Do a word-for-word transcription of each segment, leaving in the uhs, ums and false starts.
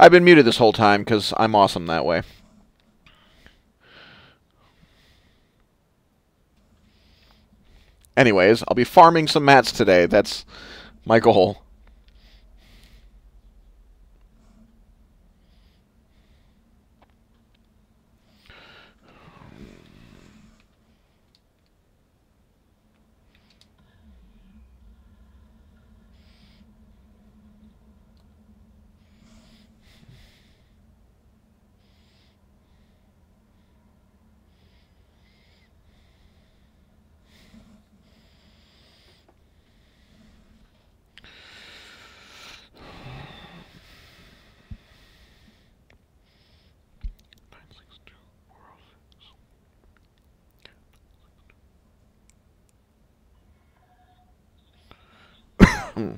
I've been muted this whole time because I'm awesome that way. Anyways, I'll be farming some mats today. That's my goal. Hmm.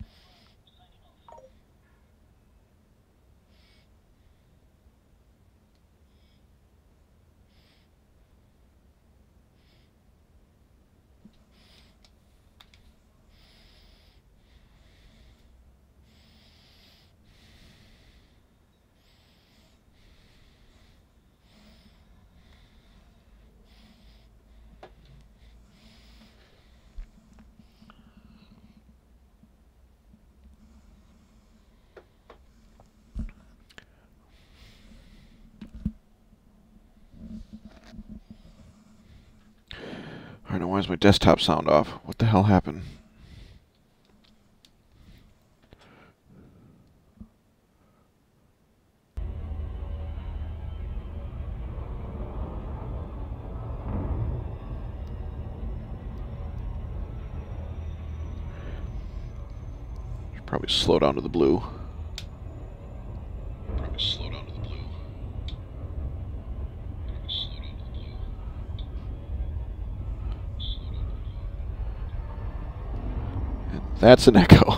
I don't know, why is my desktop sound off? What the hell happened? Should probably slow down to the blue. Probably slow down to the blue. Probably slow down to the blue. Slow down to the blue. And that's an echo.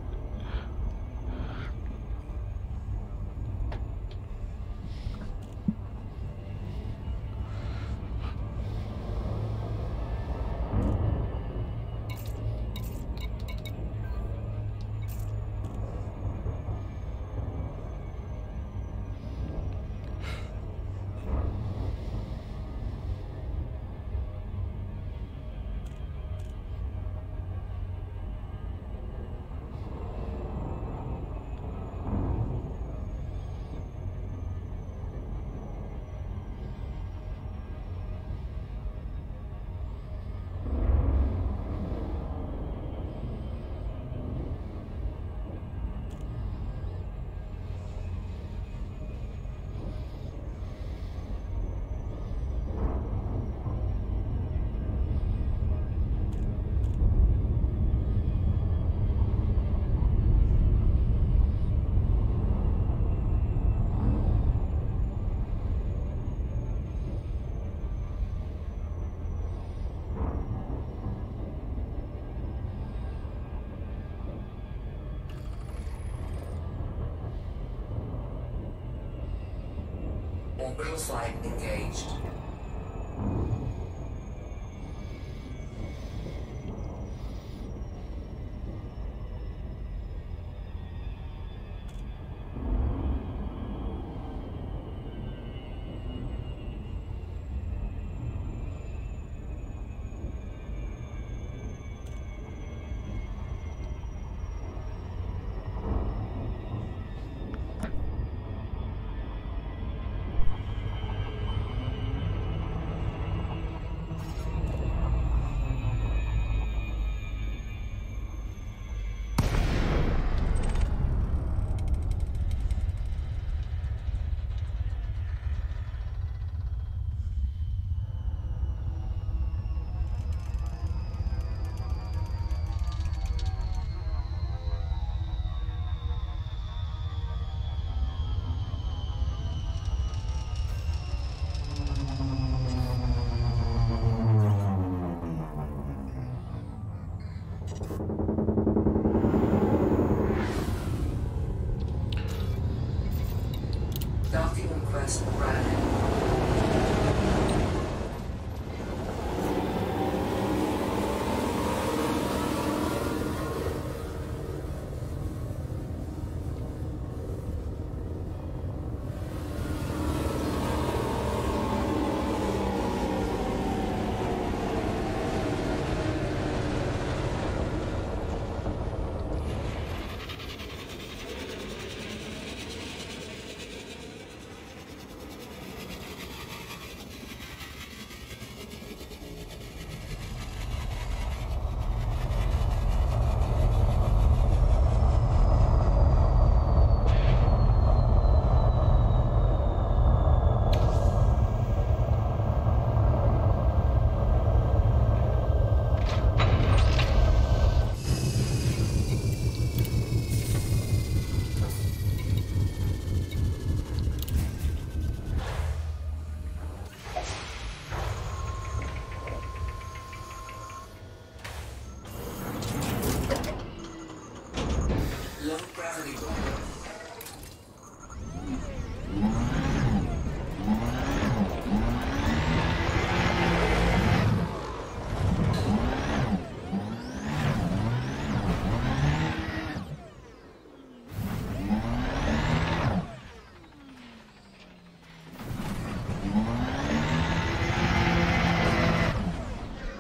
Orbital flight engaged.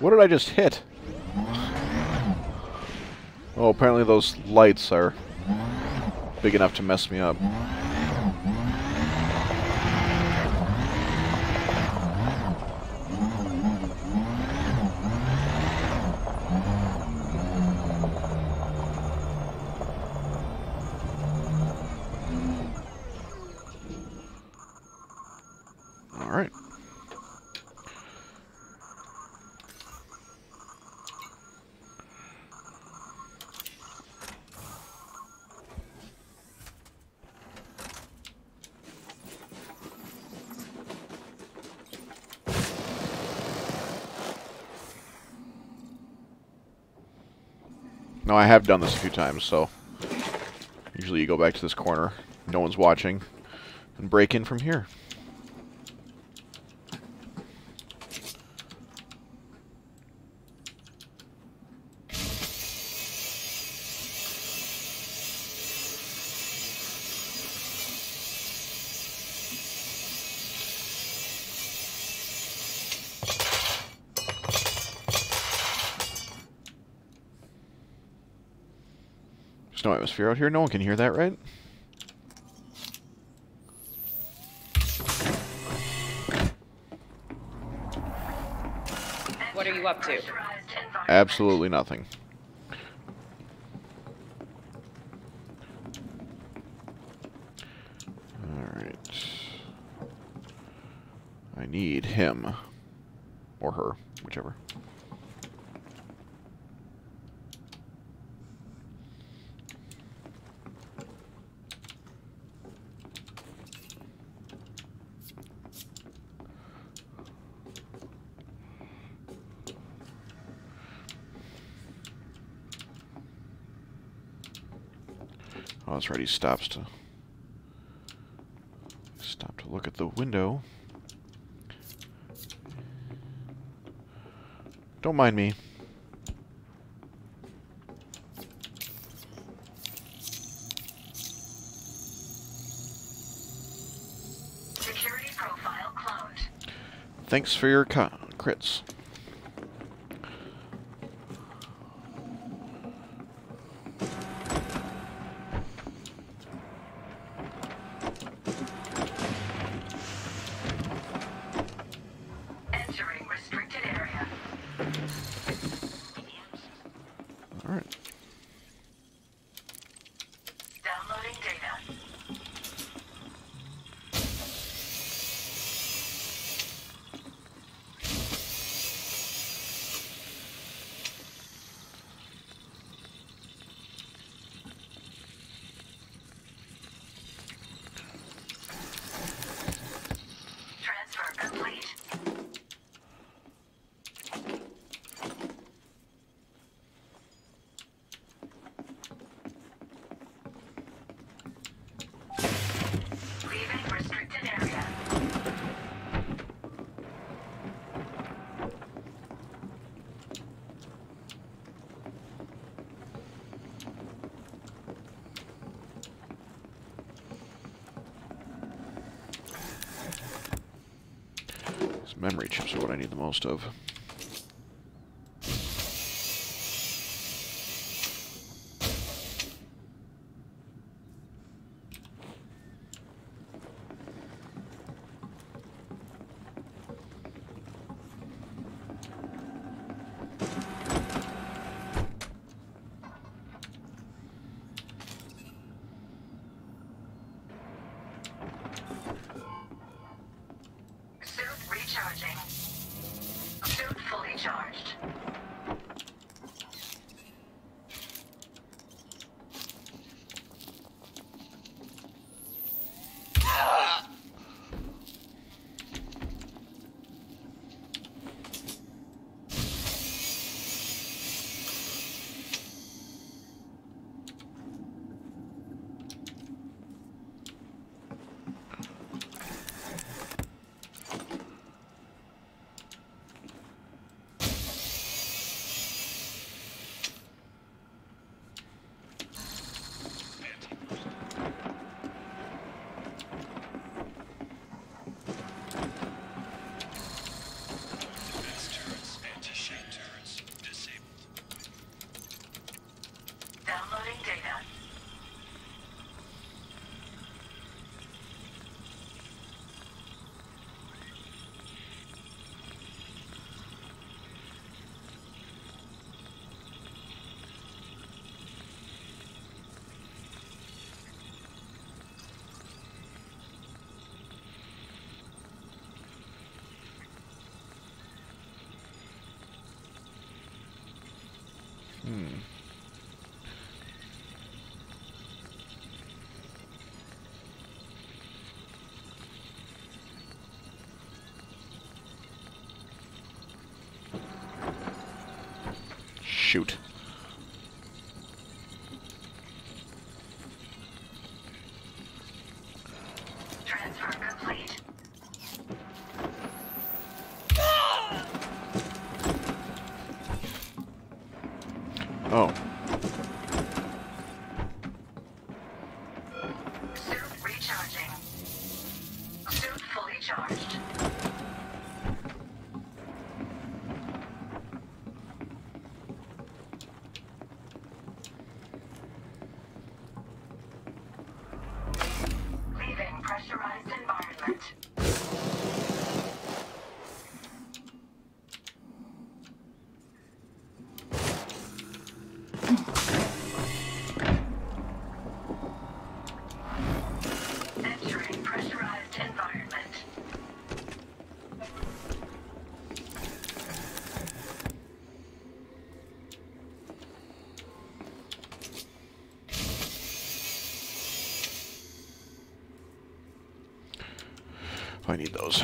What did I just hit? Oh, apparently those lights are big enough to mess me up. Alright. Now, I have done this a few times, so usually you go back to this corner, no one's watching, and break in from here. There's no atmosphere out here. No one can hear that, right? What are you up to? Absolutely nothing. Alright. I need him. Or her. Whichever. Oh, that's right, he stops to stop to look at the window. Don't mind me. Security profile cloned. Thanks for your co crits. Entering restricted area. Alright. Downloading data. Transfer complete. Leaving restricted area. These memory chips are what I need the most of. Suit recharging. Suit Hmm. Shoot. Transfer complete. Oh. Suit recharging. Suit fully charged. Leaving pressurized environment. Entering pressurized environment. I need those.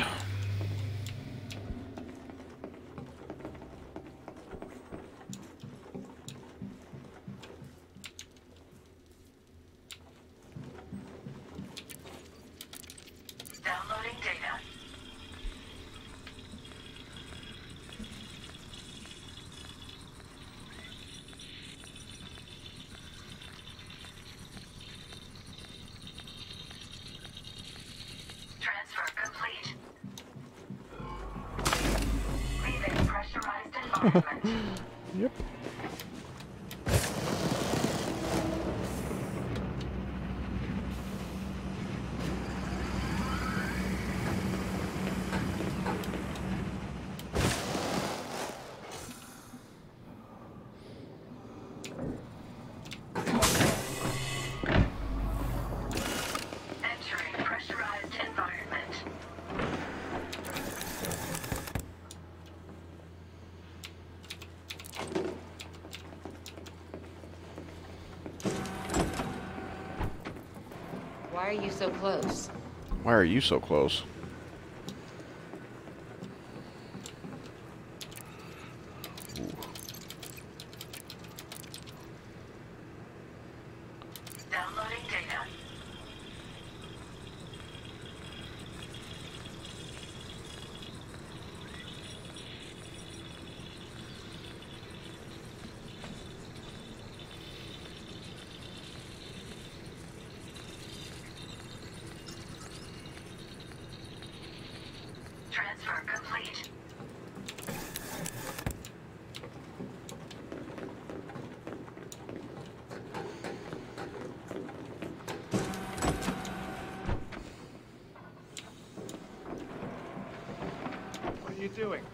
Downloading data. Transfer complete. Leaving pressurized environment. Yep. Entering pressurized environment. Why are you so close? Why are you so close? Ooh. Downloading data. Transfer complete. What are you doing?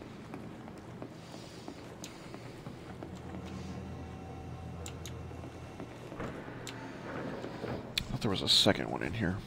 I thought there was a second one in here.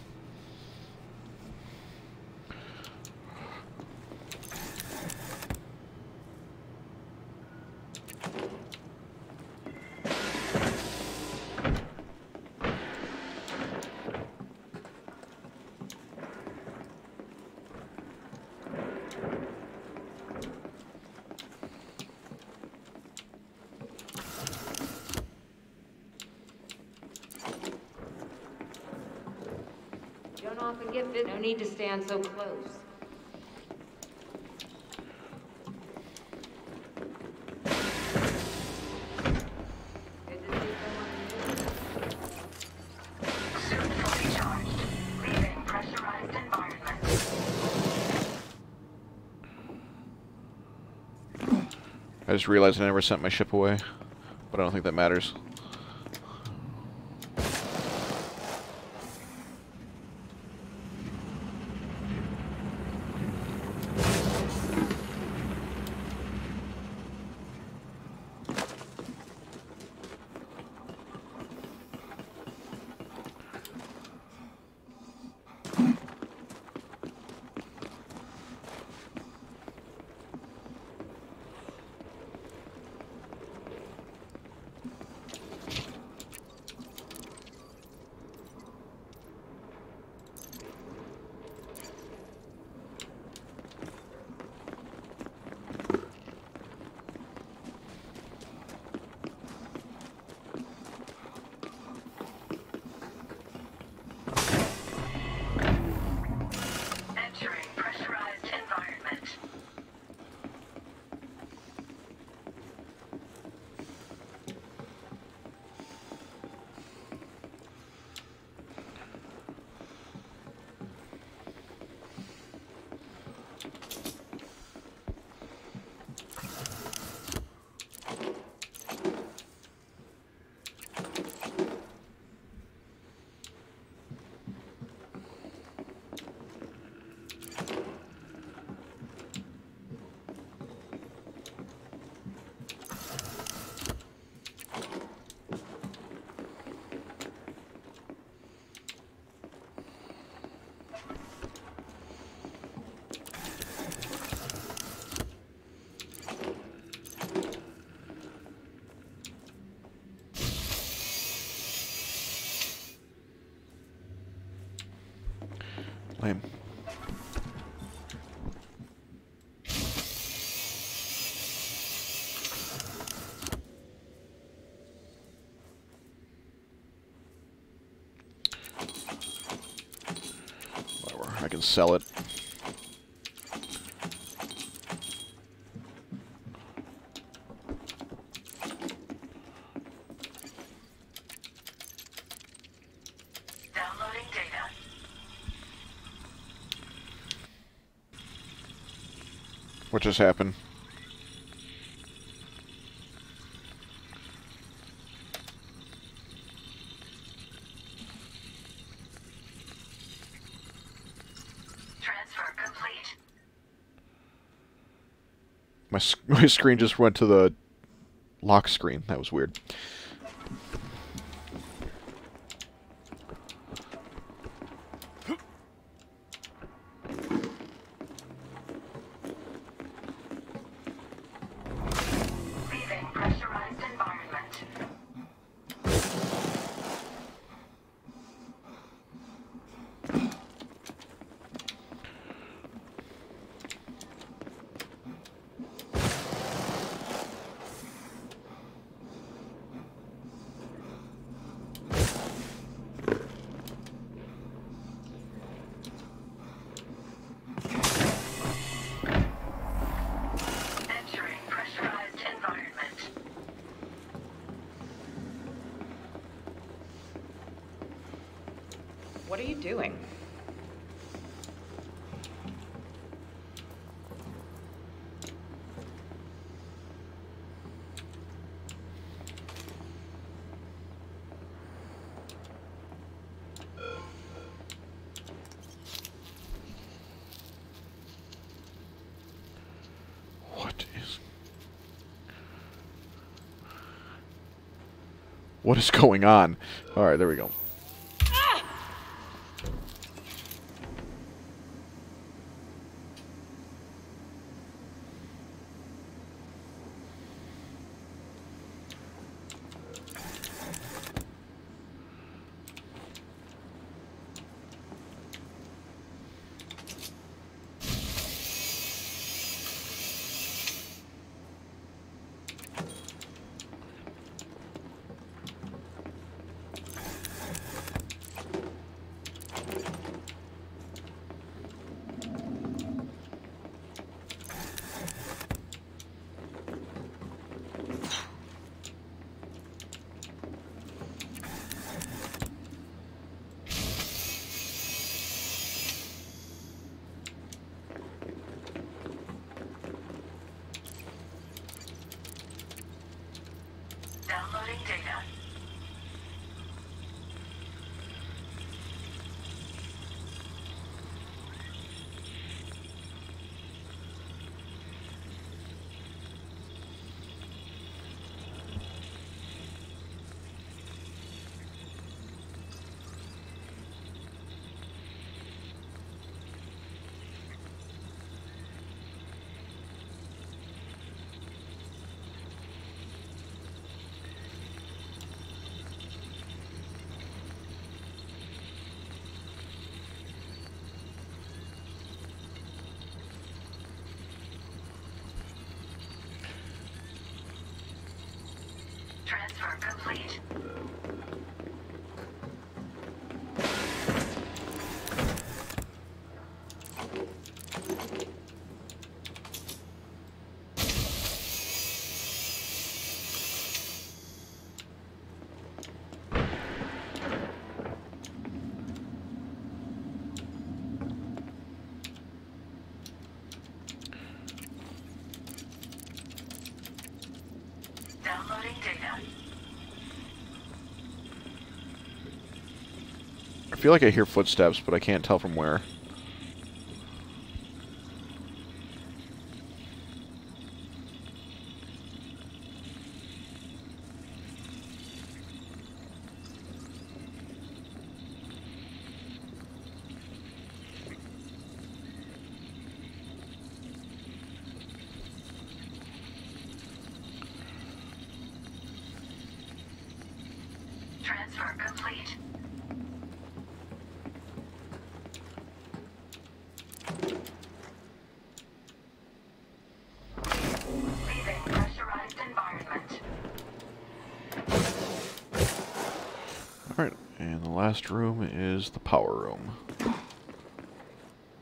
You don't often get this. No need to stand so close. Good to see someone new. Suit fully charged. Leaving pressurized environment. I just realized I never sent my ship away, but I don't think that matters. can sell it. Downloading data. What just happened? Transfer complete. My, s- my screen just went to the lock screen. That was weird. Leaving pressurized environment. Entering pressurized environment. What are you doing? What is... What is going on? Alright, there we go. Downloading data. Transfer complete. Downloading data. I feel like I hear footsteps, but I can't tell from where. Transfer complete. Leaving pressurized environment. Alright, and the last room is the power room.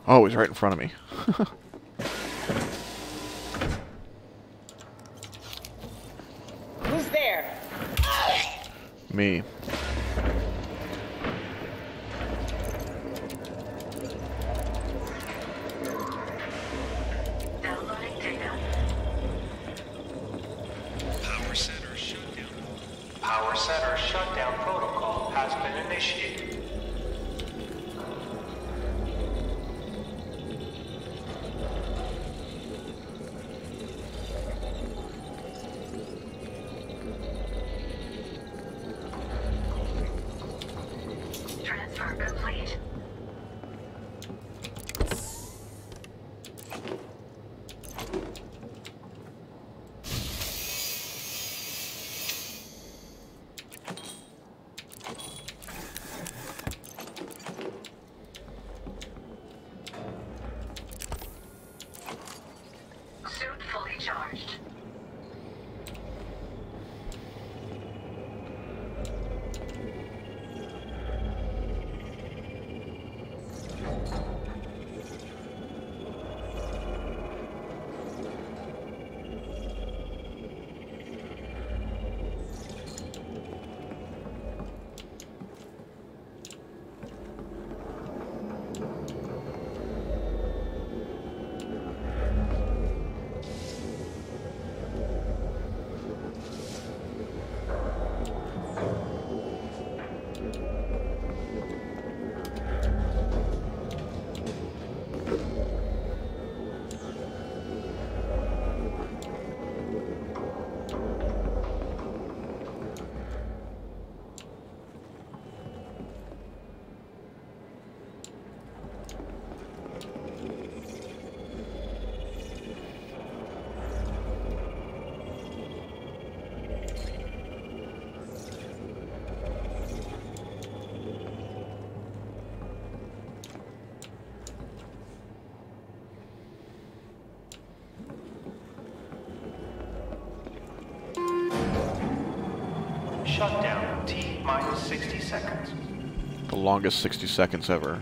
Oh, he's right in front of me. Who's there? Me. Downloading data. Power center shutdown. Power center shutdown protocol has been initiated. Transfer complete. Suit fully charged. Shutdown T minus sixty seconds. The longest sixty seconds ever.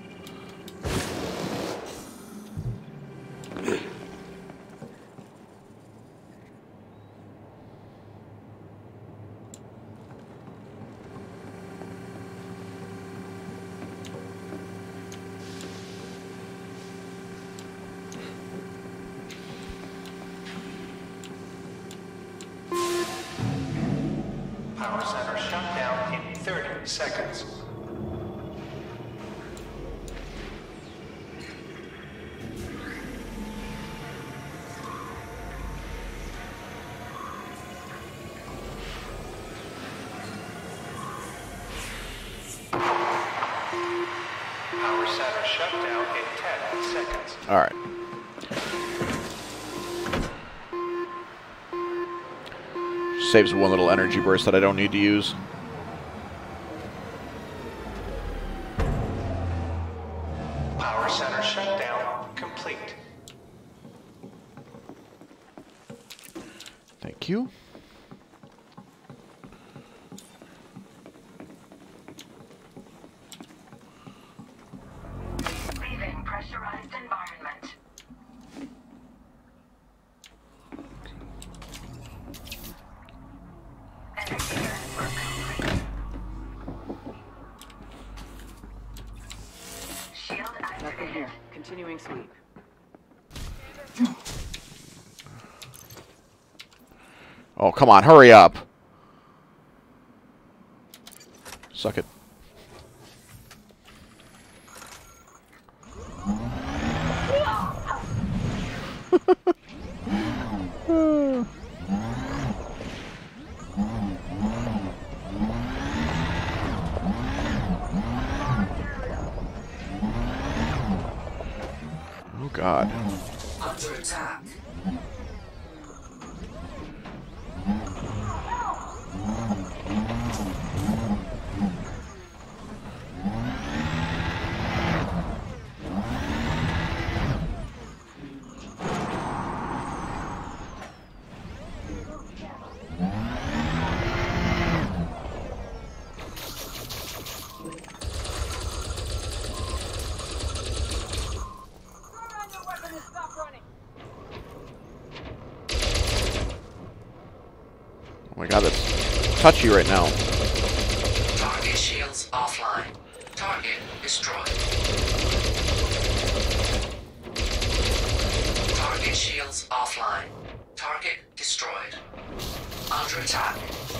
Power center shutdown in thirty seconds. Power center shutdown in ten seconds. Alright. Saves one little energy burst that I don't need to use. Power center shutdown complete. Thank you. Leaving pressurized environment. Energy transfer complete. Shield Nothing activated. here. Continuing sweep. Oh, come on, hurry up. Suck it. Oh, God. Under attack. my god, that's touchy right now. Target shields offline. Target destroyed. Target shields offline. Target destroyed. Under attack.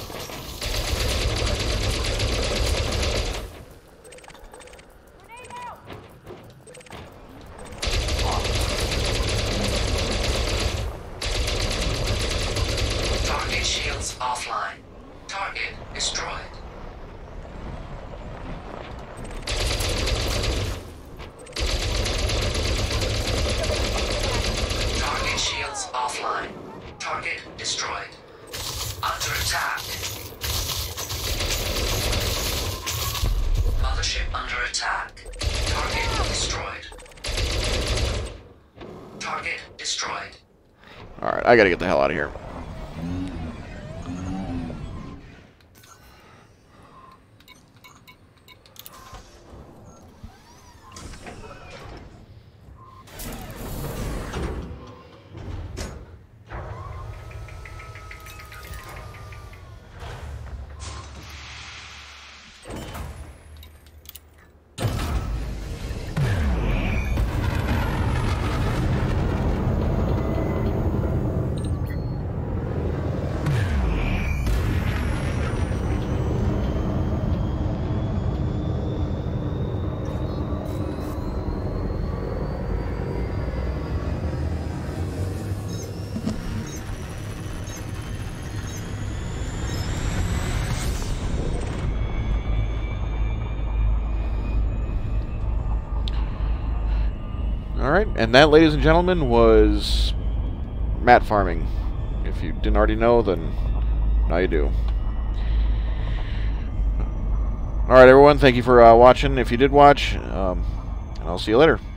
Target shields offline. Target destroyed. Target shields offline. Target destroyed. Under attack. Mothership under attack. Target destroyed. Target destroyed. Alright, I gotta get the hell out of here. Alright, and that, ladies and gentlemen, was mat farming. If you didn't already know, then now you do. Alright, everyone, thank you for uh, watching. If you did watch, um, and I'll see you later.